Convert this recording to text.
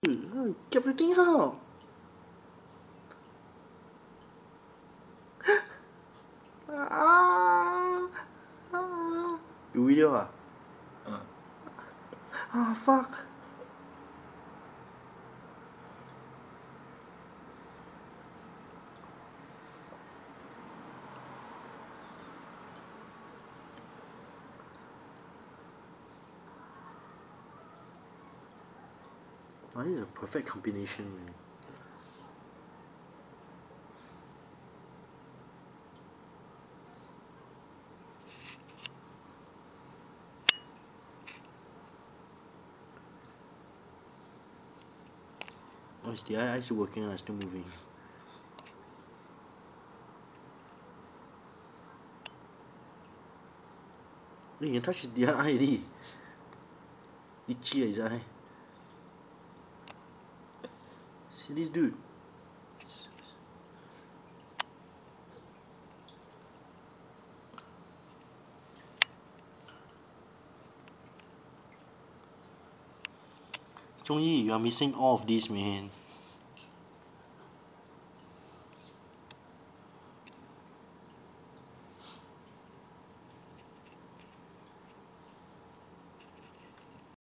Get everything out. Ah, ah. You video ah? Ah, fuck. Oh, this is a perfect combination, man. Oh, is the eye still working or still moving? Hey, you can touch the eye already. Itchy his eye. See this dude. Zhongyi, you are missing all of this, man.